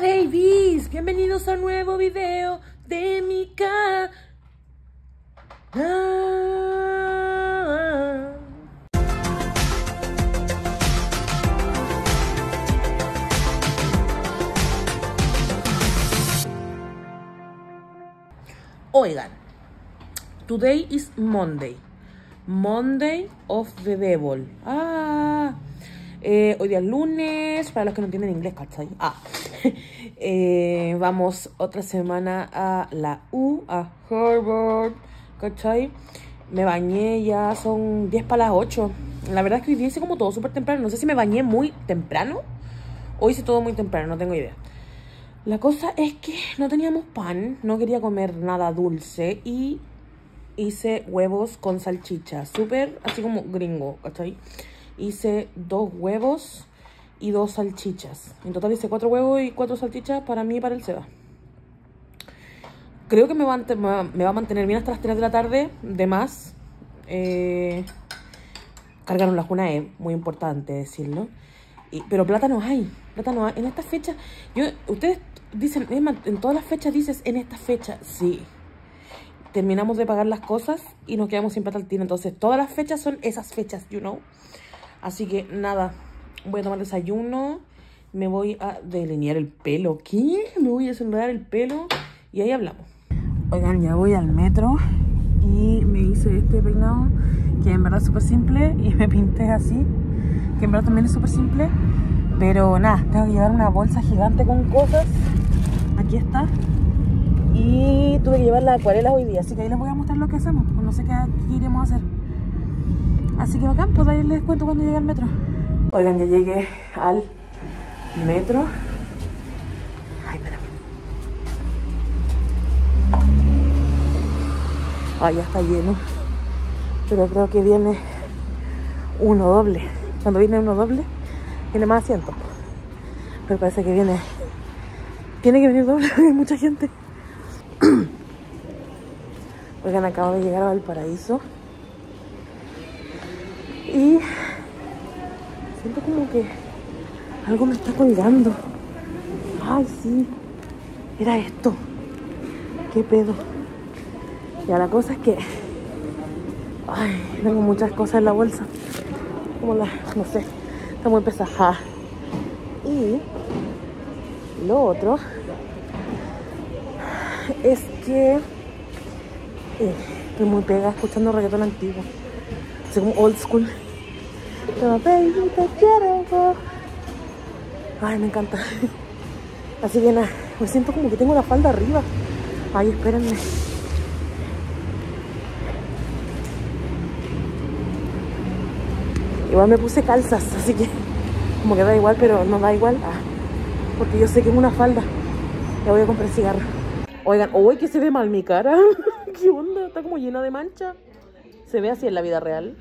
babies, bienvenidos a un nuevo video de mi canal. Oigan, today is Monday of the devil. Hoy día es lunes, para los que no entienden inglés, ¿cachai? Vamos otra semana a la U, a Harvard, ¿cachai? Me bañé, ya son 10 para las 8. La verdad es que hoy día hice como todo súper temprano. No sé si me bañé muy temprano o hice todo muy temprano, no tengo idea. La cosa es que no teníamos pan, no quería comer nada dulce y hice huevos con salchicha, súper así como gringo, ¿cachai? Hice 2 huevos y 2 salchichas. En total hice 4 huevos y 4 salchichas para mí y para el Seba. Creo que me va a mantener bien hasta las 3 de la tarde, de más. Cargaron la juna, es muy importante decirlo. Pero plata no hay. En estas fechas, ustedes dicen, en todas las fechas dices, en esta fecha, sí. Terminamos de pagar las cosas y nos quedamos sin plata al tiro. Entonces, todas las fechas son esas fechas, you know. Así que, nada, voy a tomar desayuno. Me voy a delinear el pelo. ¿Qué? Me voy a desenredar el pelo y ahí hablamos. Oigan, ya voy al metro y me hice este peinado, que en verdad es súper simple, y me pinté así, que en verdad también es súper simple. Pero nada, tengo que llevar una bolsa gigante con cosas. Aquí está. Y tuve que llevar la acuarela hoy día, así que ahí les voy a mostrar lo que hacemos. Pues no sé qué iremos a hacer. Así que bacán, pues ahí les cuento cuando llegue al metro. Oigan, ya llegué al metro. Ay, espérame. Ay, ya está lleno. Pero creo que viene uno doble. Cuando viene uno doble, tiene más asientos. Pero parece que tiene que venir doble, hay mucha gente. Oigan, acabo de llegar a Valparaíso y siento como que algo me está colgando. Ay, sí, era esto. ¿Qué pedo? Ya, la cosa es que tengo muchas cosas en la bolsa, como no sé, está muy pesada. Y lo otro es que estoy muy pegada escuchando reggaetón antiguo, así como old school. Pero baby, te quiero. Ay, me encanta. Así que nada, me siento como que tengo la falda arriba. Ay, espérenme. Igual me puse calzas, así que como que da igual, pero no da igual. Porque yo sé que es una falda. Ya voy a comprar cigarro. Oigan, uy, que se ve mal mi cara. ¿Qué onda? Está como llena de mancha. ¿Se ve así en la vida real?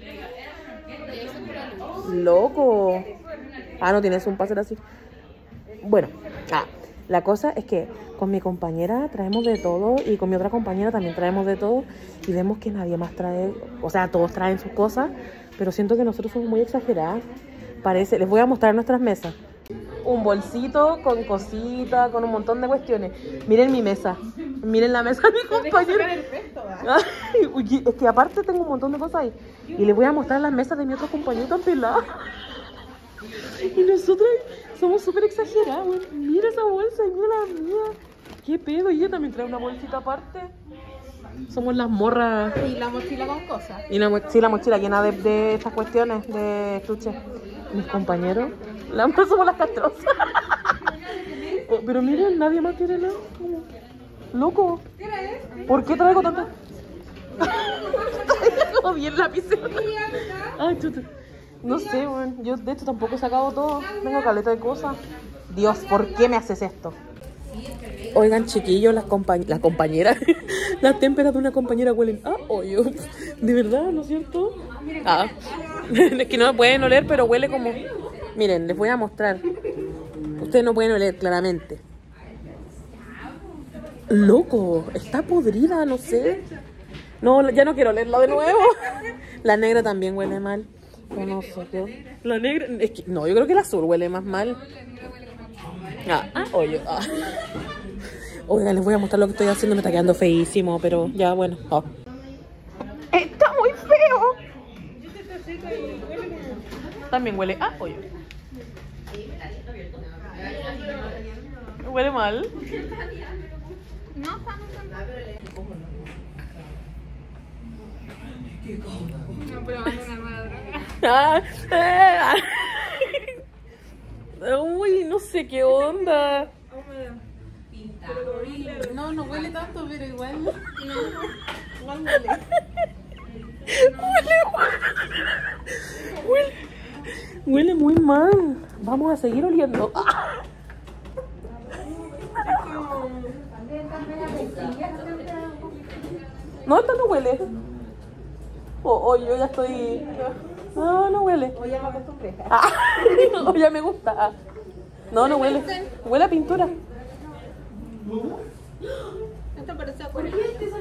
Loco. No tienes un pase así. Bueno, la cosa es que con mi compañera traemos de todo y con mi otra compañera también traemos de todo y vemos que nadie más trae, o sea, todos traen sus cosas, pero siento que nosotros somos muy exageradas. Parece, les voy a mostrar nuestras mesas. Un bolsito con cositas, con un montón de cuestiones. Miren mi mesa. Miren la mesa de mi compañero. Es que aparte tengo un montón de cosas ahí. Y les voy a mostrar las mesas de mi otro compañero tan pelado. Y nosotros somos súper exagerados. Mira esa bolsa y mira la mía. ¿Qué pedo? Y ella también trae una bolsita aparte. Somos las morras. Y la mochila con cosas. Y la mochila llena de estas cuestiones, de estuches. Mis compañeros, somos las castrosas. Pero miren, nadie más quiere nada. Loco. ¿Por qué traigo tanto? Traigo bien lapicero. Ay, chuta. No sé, bueno, yo de hecho tampoco he sacado todo. Tengo caleta de cosas. Dios, ¿por qué me haces esto? Oigan, chiquillos, las compañeras, las témperas de una compañera huelen hoyo. De verdad, ¿no es cierto? Es que no me pueden oler, pero huele como... Miren, les voy a mostrar. Ustedes no pueden oler, claramente. Loco, está podrida, no sé. No, ya no quiero olerla de nuevo. La negra también huele mal. Pero no sé qué. La negra... Es que, no, yo creo que el azul huele más mal. Oye. Oigan, les voy a mostrar lo que estoy haciendo. Me está quedando feísimo, pero ya, bueno. Está muy feo. También huele. Oye. Huele mal. No, probando una nueva droga. Uy, no sé qué onda. No, no huele tanto, pero igual. No, igual huele. Huele muy mal. Vamos a seguir oliendo. No, esta no huele. Yo ya estoy. No huele. O ya me acostumbré. O ya me gusta. No huele. Huele a pintura. Esto parece acuerdo.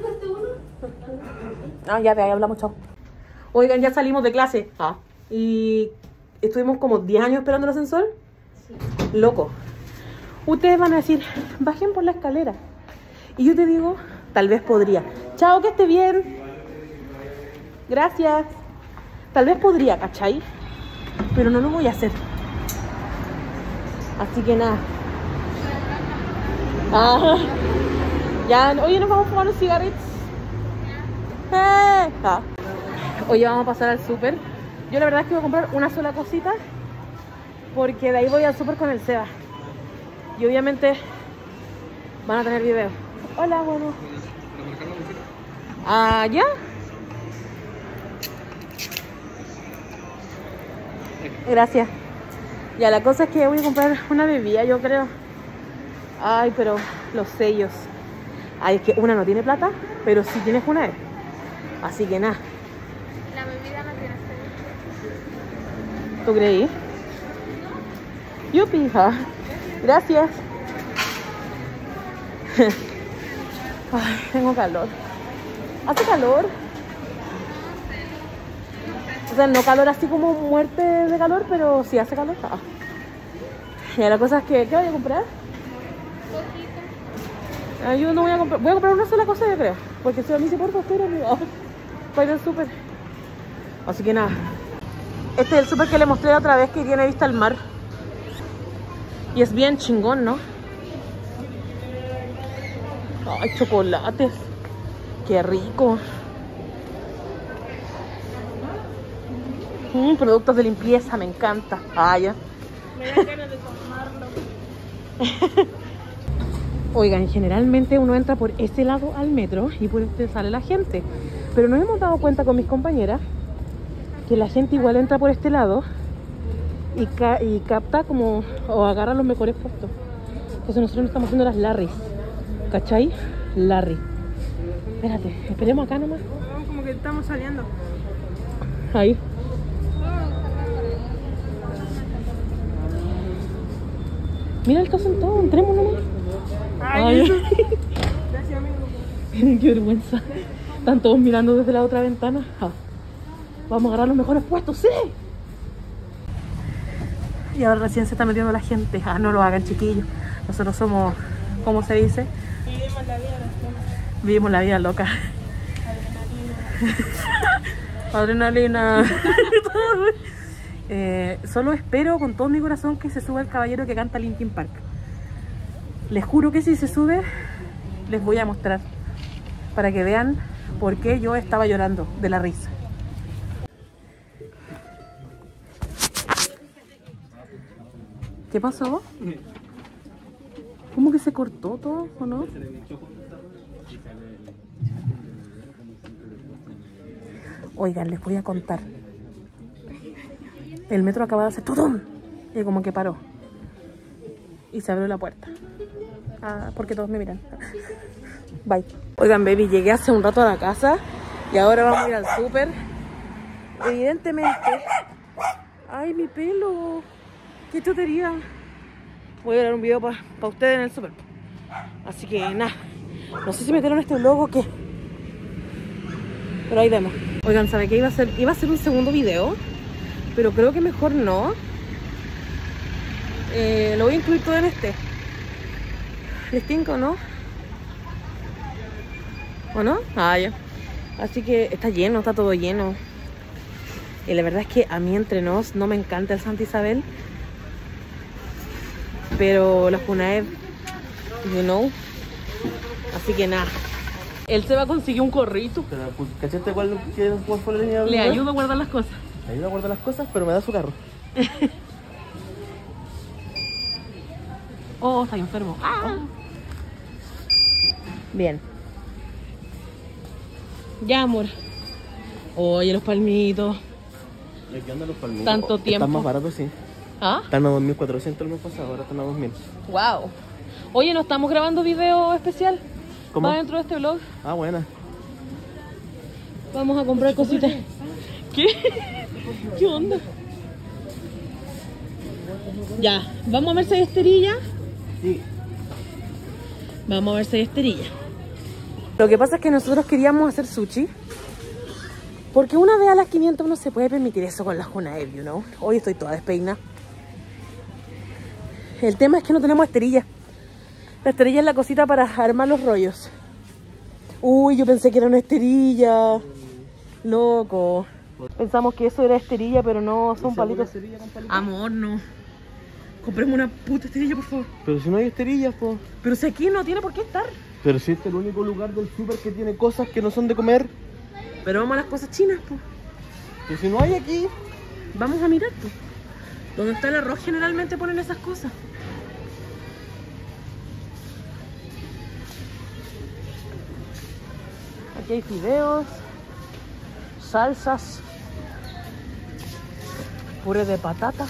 Ya de ahí hablamos, chao. Oigan, ya salimos de clase. Y estuvimos como 10 años esperando el ascensor. Sí. Loco. Ustedes van a decir, bajen por la escalera. Y yo te digo, tal vez podría. Chao, que esté bien. Gracias. Tal vez podría, ¿cachai? Pero no lo voy a hacer. Así que nada. Ya, oye, nos vamos a fumar unos cigarritos. Oye, vamos a pasar al súper. Yo la verdad es que voy a comprar una sola cosita, porque de ahí voy al súper con el Seba. Y obviamente van a tener video. Hola, bueno. ¿Ya? Gracias. Ya, la cosa es que voy a comprar una bebida, yo creo. Ay, pero los sellos. Ay, es que una no tiene plata, pero sí tienes una vez. Así que nada. La bebida no tiene sello. ¿Tú creí? Yupi, hija. Gracias. Ay, tengo calor. ¿Hace calor? O sea, no calor así como muerte de calor, pero sí hace calor. Y la cosa es que, ¿qué voy a comprar? Yo no voy a comprar, voy a comprar una sola cosa, yo creo. Porque si a mí se porta, usted para ir al súper. Así que nada. Este es el súper que le mostré otra vez, que tiene vista al mar. Y es bien chingón, ¿no? Ay, chocolates. Qué rico. Productos de limpieza, me encanta. Ya. Me da ganas de tomarlo. Oigan, generalmente uno entra por este lado al metro y por este sale la gente. Pero nos hemos dado cuenta con mis compañeras que la gente igual entra por este lado y capta como, o agarra los mejores puestos. Entonces nosotros nos estamos haciendo las Larrys. ¿Cachai? Larry. Espérate, esperemos acá nomás. No, como que estamos saliendo. Ahí. Mira, está sentado, entremos nomás. Ay. Gracias, amigo. Qué vergüenza. Están todos mirando desde la otra ventana. Vamos a agarrar los mejores puestos, ¡sí! Y ahora recién se está metiendo la gente. No lo hagan, chiquillos. Nosotros somos, ¿cómo se dice? Vivimos la vida loca. Vivimos la vida loca. Adrenalina. Solo espero con todo mi corazón que se suba el caballero que canta Linkin Park. Les juro que si se sube, les voy a mostrar. Para que vean por qué yo estaba llorando de la risa. ¿Qué pasó? ¿Cómo que se cortó todo o no? Oigan, les voy a contar. El metro acaba de hacer ¡tudum! Y como que paró. Y se abrió la puerta. Porque todos me miran. Bye. Oigan, baby, llegué hace un rato a la casa y ahora vamos a ir al súper. Evidentemente. ¡Ay, mi pelo! ¡Qué tontería! Voy a grabar un video para ustedes en el súper. Así que nada. No sé si metieron este vlog o qué. Pero ahí vemos. Oigan, ¿sabe qué? Iba a ser un segundo video, pero creo que mejor no. Lo voy a incluir todo en este. ¿Les tinca o no? ¿O no? Ah, ya. Así que está lleno, está todo lleno. Y la verdad es que a mí entre nos no me encanta el Santa Isabel. Pero los Junaed, you know. Así que nada. Él se va a conseguir un corrito. Pero, ¿cachaste cuál fue la línea? Le ayudo a guardar las cosas. Le ayuda a guardar las cosas, pero me da su carro. Oh, está enfermo. Ah. Bien. Ya, amor. Oye, los palmitos. ¿Qué andan los palmitos? Tanto tiempo. Están más baratos, sí. ¿Ah? Están a 2.400 el mes pasado, ahora están a 2.000. Wow. Oye, ¿no estamos grabando video especial? ¿Cómo? ¿Va dentro de este vlog? Ah, buena. Vamos a comprar cositas. ¿Qué? ¿Qué onda? Ya, vamos a ver si hay esterilla. Sí. Vamos a ver si hay esterilla. Lo que pasa es que nosotros queríamos hacer sushi. Porque una vez a las 500 no se puede permitir eso con la Junaed, you know. Hoy estoy toda despeinada. El tema es que no tenemos esterilla. La esterilla es la cosita para armar los rollos. Uy, yo pensé que era una esterilla. Loco. Pensamos que eso era esterilla, pero no, son palitos. Amor, no. Compremos una puta esterilla, por favor. Pero si no hay esterillas, pues. Pero si aquí no tiene por qué estar. Pero si este es el único lugar del súper que tiene cosas que no son de comer. Pero vamos a las cosas chinas, pues. Pero si no hay aquí. Vamos a mirar, pues. Donde está el arroz generalmente ponen esas cosas. Aquí hay fideos, salsas, puré de patata.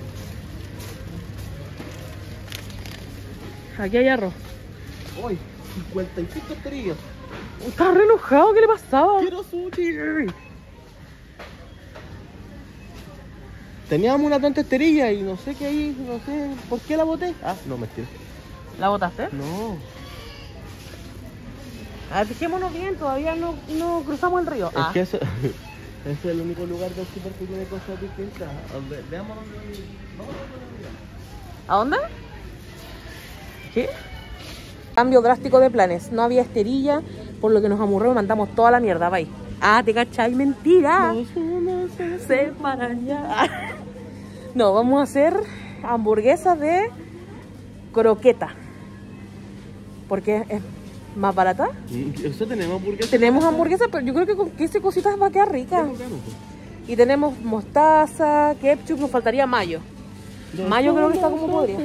Aquí hay arroz. ¡Uy! 55 esterillas. Estaba re enojado, ¿qué le pasaba? ¡Quiero sushi! Teníamos una tanta esterilla y no sé qué ahí, no sé por qué la boté. Ah, no, mentira. ¿La botaste? No. A ver, fijémonos bien, todavía no cruzamos el río. Es que ese es el único lugar del súper que tiene cosas distintas. Veamos dónde. ¿A dónde? ¿Qué? Cambio drástico de planes. No había esterilla, por lo que nos amurró y mandamos toda la mierda. Bye. Ah, te cachai, mentira. Se separan ya. No, vamos a hacer hamburguesas de croqueta. Porque es más barata. ¿Eso tenemos hamburguesas? Tenemos hamburguesas, pero yo creo que con queso y cositas va a quedar rica. Y tenemos mostaza, ketchup, nos faltaría mayo. Mayo creo que está como podría.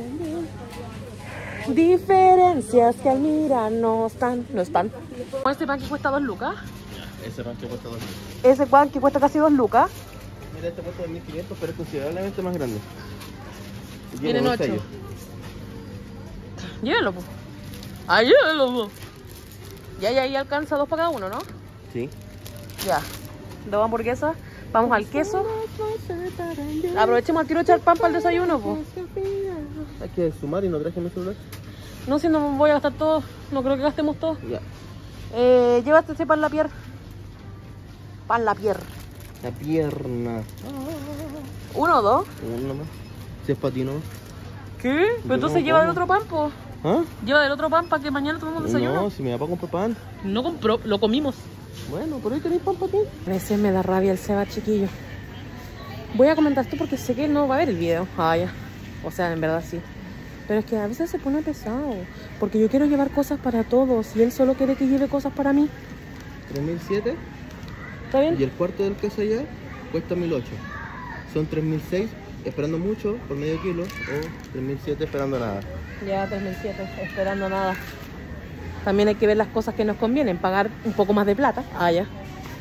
Diferencias que al mirar no están. Este pan que cuesta 2 lucas. Ese pan que cuesta 2 lucas. Ese pan que cuesta casi 2 lucas. Mira, este cuesta 2.500, pero es considerablemente más grande. Y Tienen buen 8. sello. Llévenlo, pues. Ah, llévenlo, po. Ya ahí alcanza 2 para cada uno, ¿no? Sí. Ya. 2 hamburguesas. Vamos al queso. Aprovechemos al tiro de echar pan para el desayuno, pues. Hay que sumar y no traje mi celular. No, si no voy a gastar todo. No creo que gastemos todo. Ya. Llévate ese pan la pierna. Pan la pierna. La pierna. 1 o 2. Uno más. Si es para ti, ¿no? ¿Qué? Pero entonces no lleva como. del otro pan, pues. ¿Ah? Lleva del otro pan para que mañana tomemos desayuno. No, si me da para comprar pan. No compró, lo comimos. Bueno, pero hoy tenéis pan para ti. A veces me da rabia el Seba, chiquillo. Voy a comentar esto porque sé que él no va a ver el video. Ah, ya. O sea, en verdad sí. Pero es que a veces se pone pesado. Porque yo quiero llevar cosas para todos y él solo quiere que lleve cosas para mí. 3.007. ¿Está bien? Y el cuarto del queso allá cuesta 1.008. Son 3.006 esperando mucho por medio kilo o 3.007 esperando nada. Ya 3.007, esperando nada. También hay que ver las cosas que nos convienen. Pagar un poco más de plata. Ah, ya.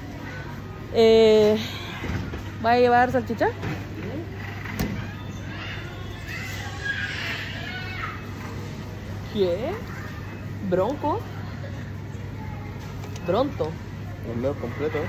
¿Va a llevar salchicha? ¿Qué? ¿Bronco? Pronto. Los medios completos.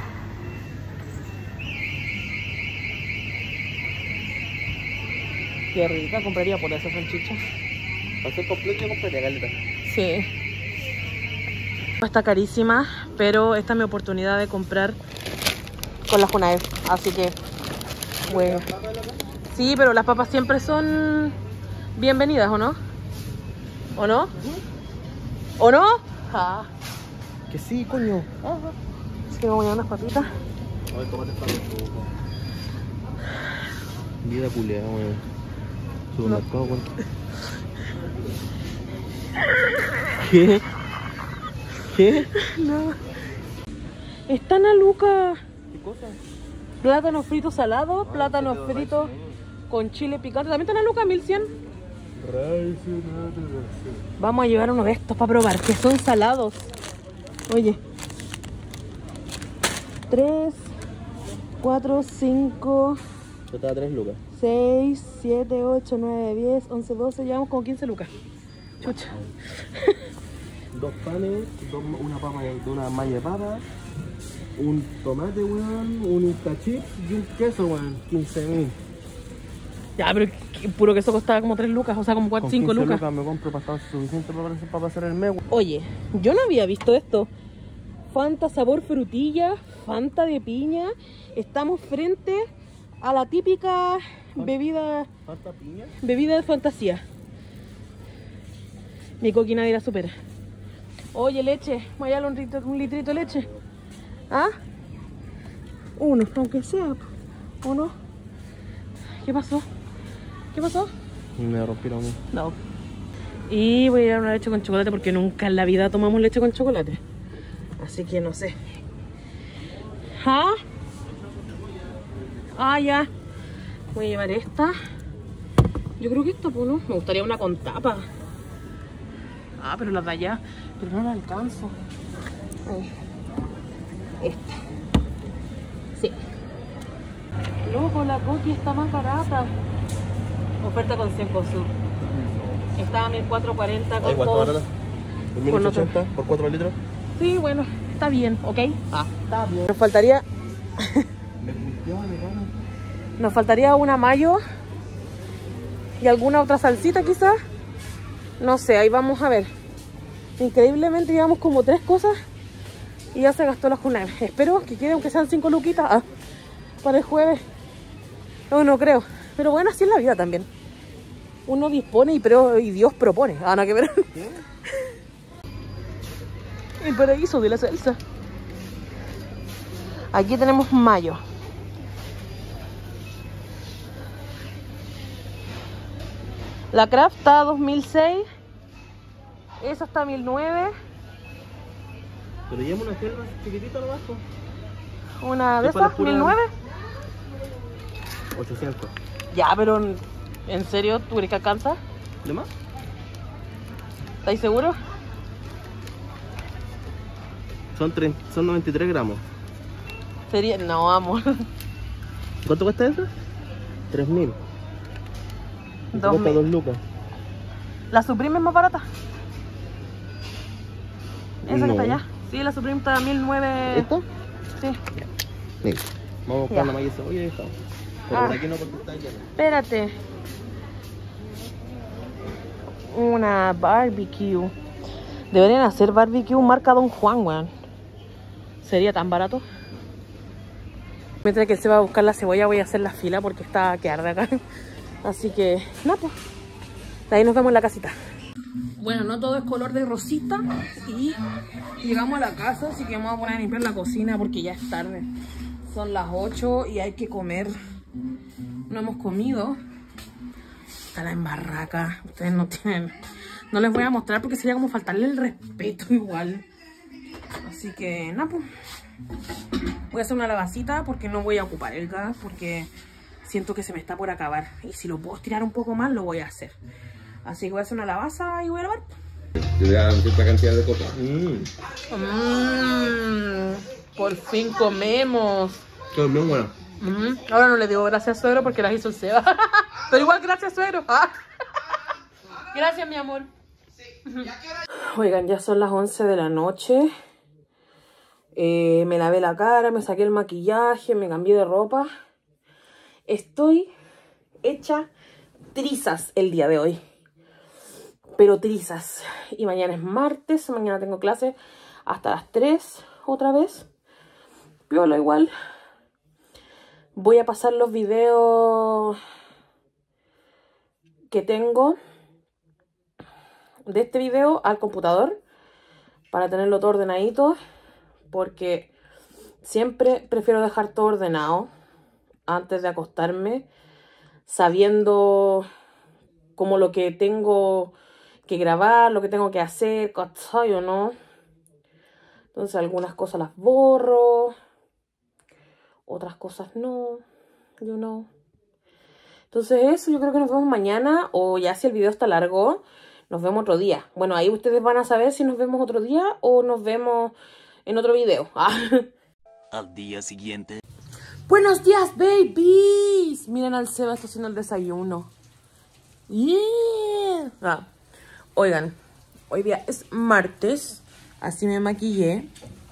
Qué rica, compraría por esa salchicha. Para ser completo yo compraría galeta. Sí. Está carísima, pero esta es mi oportunidad de comprar con la Junaed. Así que, bueno. Sí, pero las papas siempre son bienvenidas, ¿o no? ¿O no? ¿O no? Ah. Que sí, coño. Es que me voy a unas papitas. A ver, tomate para poco. Vida culiada, weón. Supermercado, weón. ¿Qué? ¿Qué? Nada. Están a Luca. ¿Qué cosa? Plátano frito salado, plátano frito con chile picante. También están a Luca, 1100. Vamos a llevar uno de estos para probar, que son salados. Oye. 3, 4, 5, Yo estaba 3 lucas. 6, 7, 8, 9, 10, 11, 12. Llevamos como 15 lucas. Chucha. 2 panes, una papa, una malla de papa, un tomate, weón, un instachip y un queso, weón. 15.000. Ya, pero puro queso costaba como 3 lucas, o sea, como 4, 5 lucas. Me compro pastado suficiente para pasar el mes. Oye, yo no había visto esto. Fanta sabor frutilla, Fanta de piña. Estamos frente a la típica bebida ¿Fanta piña? bebida de fantasía. Mi coqui nadie la supera. Oye, leche, vaya un litrito de leche. ¿Ah? Uno, aunque sea. ¿Uno? ¿Qué pasó? ¿Qué pasó? Me rompieron. No. Y voy a ir a una leche con chocolate porque nunca en la vida tomamos leche con chocolate. Así que no sé. ¿Ah? Ah, ya. Voy a llevar esta. Yo creo que esta, pues, ¿no? Me gustaría una con tapa. Ah, pero las de allá. Pero no la alcanzo. Ahí. Esta. Sí. Loco, la coqui está más barata. Oferta con 100 sub. Estaba en 1440 con todo. ¿Cuánto? ¿1.880 por 4 litros? Sí, bueno, está bien, ¿ok? Ah, está bien. Nos faltaría una mayo y alguna otra salsita quizás. No sé, ahí vamos a ver. Increíblemente llevamos como 3 cosas y ya se gastó la jornada. Espero que quede aunque sean 5 luquitas para el jueves. No, no creo. Pero bueno, así es la vida también. Uno dispone y Dios propone. Ah, no, que ver. El paraíso de la salsa. Aquí tenemos mayo. La Kraft está a 2006. Esa está a 1009. Pero llevamos una selva chiquitita lo bajo. Una de esas, 1009. 800. Ya, pero ¿en serio tú crees que alcanza? ¿De más? ¿Estáis seguros? Son 93 gramos. Sería. No, amor. ¿Cuánto cuesta eso? 3.000. 2.000. Cuesta 2 lucas. ¿La Supreme es más barata? Esa No. que está allá. Sí, la Supreme está a 1009. ¿Esta? Sí. Sí. Vamos a buscar Ya. la malla de cebolla y dejamos. Pero por aquí no, porque está lleno. Espérate. Una barbecue. Deberían hacer barbecue marca Don Juan, weón. ¿Sería tan barato? Mientras que él se va a buscar la cebolla, voy a hacer la fila porque está que arde acá. Así que, nada, pues. De ahí nos vemos en la casita. Bueno, no todo es color de rosita. Y llegamos a la casa, así que vamos a poner a limpiar la cocina porque ya es tarde. Son las 8 y hay que comer. No hemos comido. Está la embarraca. Ustedes no tienen... No les voy a mostrar porque sería como faltarle el respeto igual. Así que, nada, pues. Voy a hacer una lavacita porque no voy a ocupar el gas. Porque siento que se me está por acabar. Y si lo puedo estirar un poco más, lo voy a hacer. Así que voy a hacer una lavaza y voy a lavar. Te voy a dar cierta cantidad de copas. Por fin comemos. Qué bien bueno. Ahora no le digo gracias, suegro, porque las hizo el Seba. Pero igual, gracias, suegro. Gracias, mi amor. Oigan, ya son las 11 de la noche. Me lavé la cara, me saqué el maquillaje, me cambié de ropa. Estoy hecha trizas el día de hoy. Pero trizas. Y mañana es martes, mañana tengo clase hasta las 3 otra vez. Piola igual. Voy a pasar los videos que tengo de este video al computador para tenerlo todo ordenadito, porque siempre prefiero dejar todo ordenado antes de acostarme, sabiendo como lo que tengo que grabar, lo que tengo que hacer, ¿cachai o no? Entonces algunas cosas las borro, otras cosas no, yo no. Entonces eso, yo creo que nos vemos mañana, o ya si el video está largo, nos vemos otro día. Bueno, ahí ustedes van a saber si nos vemos otro día o nos vemos en otro video. Al día siguiente. ¡Buenos días, babies! Miren al Seba, está haciendo el desayuno. Yeah. Oigan, hoy día es martes, así me maquillé.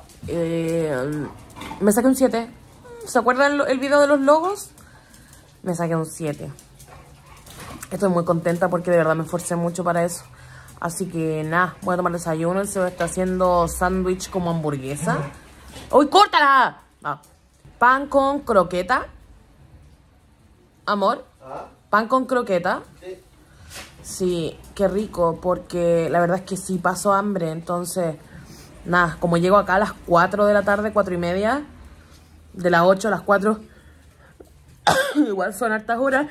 Me saqué un 7. ¿Se acuerdan el video de los logos? Me saqué un 7. Estoy muy contenta porque de verdad me esforcé mucho para eso. Así que nada, voy a tomar desayuno. El Seba está haciendo sándwich como hamburguesa. ¡Uy, córtala! Pan con croqueta. Amor, pan con croqueta. Sí, qué rico, porque la verdad es que sí paso hambre. Entonces, nada, como llego acá a las 4 de la tarde, 4:30, de las 8 a las 4, igual son hartas horas.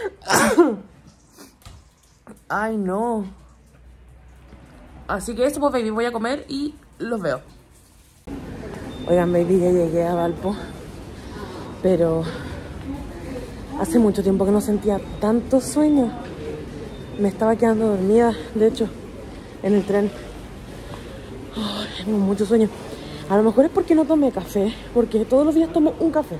Ay, no. Así que eso, pues, baby, voy a comer y los veo. Oigan, baby, ya llegué a Valpo, pero hace mucho tiempo que no sentía tanto sueño. Me estaba quedando dormida, de hecho, en el tren. Oh, tengo mucho sueño. A lo mejor es porque no tomé café, porque todos los días tomo un café.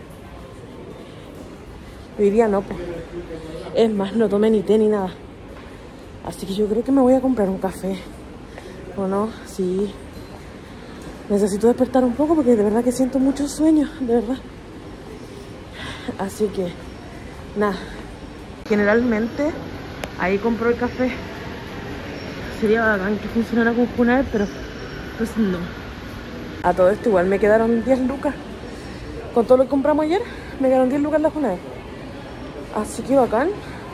Hoy día no, pues. Es más, no tomé ni té ni nada. Así que yo creo que me voy a comprar un café. ¿O no? Sí. Necesito despertar un poco porque de verdad que siento mucho sueño, de verdad. Así que, nada. Generalmente, ahí compro el café. Sería bacán que funcionara con Junaed, pero pues no. A todo esto igual me quedaron 10 lucas. Con todo lo que compramos ayer, me quedaron 10 lucas la Junaed. Así que bacán.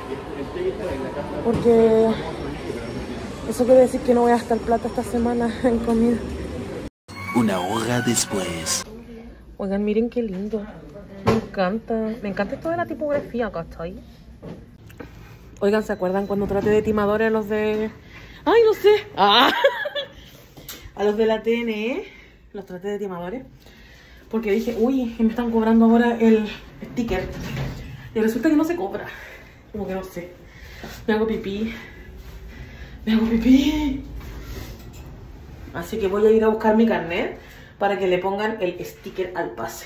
Porque eso quiere decir que no voy a gastar plata esta semana en comida. Una hora después. Oigan, miren qué lindo. Me encanta. Me encanta esto de la tipografía acá, está ahí. Oigan, ¿se acuerdan cuando traté de timadores a los de... ¡Ay, no sé! ¡Ah! A los de la TNE. Los traté de timadores. Porque dije, uy, me están cobrando ahora el sticker. Y resulta que no se cobra. Como que no sé. Me hago pipí. Me hago pipí. Así que voy a ir a buscar mi carnet para que le pongan el sticker al pase.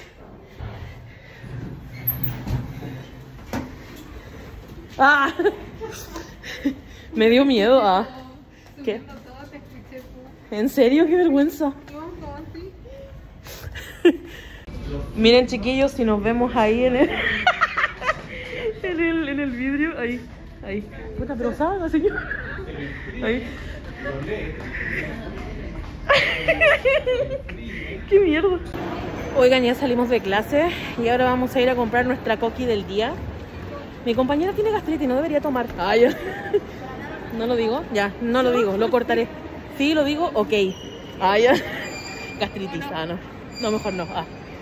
¡Ah! Me dio miedo. Ah. ¿Qué? ¿En serio? ¡Qué vergüenza! Miren, chiquillos, si nos vemos ahí en el... en el vidrio. Ahí. Puta, pero sabe, señor. Ahí. ¡Qué mierda! Oigan, ya salimos de clase y ahora vamos a ir a comprar nuestra coqui del día. Mi compañera tiene gastritis, no debería tomar. Ah, ya. ¿No lo digo? Ya, no lo digo, lo cortaré. Sí, lo digo, ok. Ah, ya. Gastritis, no. No, mejor no.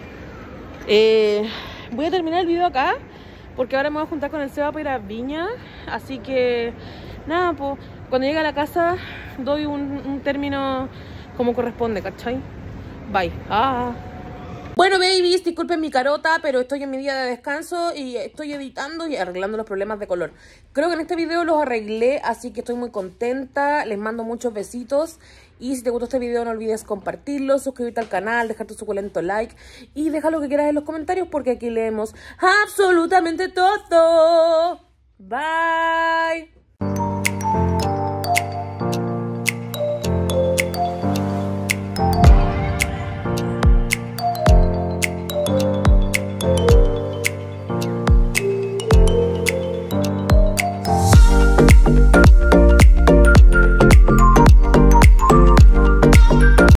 Voy a terminar el video acá, porque ahora me voy a juntar con el Seba para ir a Viña. Así que, nada, pues, cuando llegue a la casa, doy un término como corresponde, ¿cachai? Bye. Bueno, babies, disculpen mi carota, pero estoy en mi día de descanso y estoy editando y arreglando los problemas de color. Creo que en este video los arreglé, así que estoy muy contenta. Les mando muchos besitos. Y si te gustó este video, no olvides compartirlo, suscribirte al canal, dejar tu suculento like y dejar lo que quieras en los comentarios, porque aquí leemos absolutamente todo. Bye.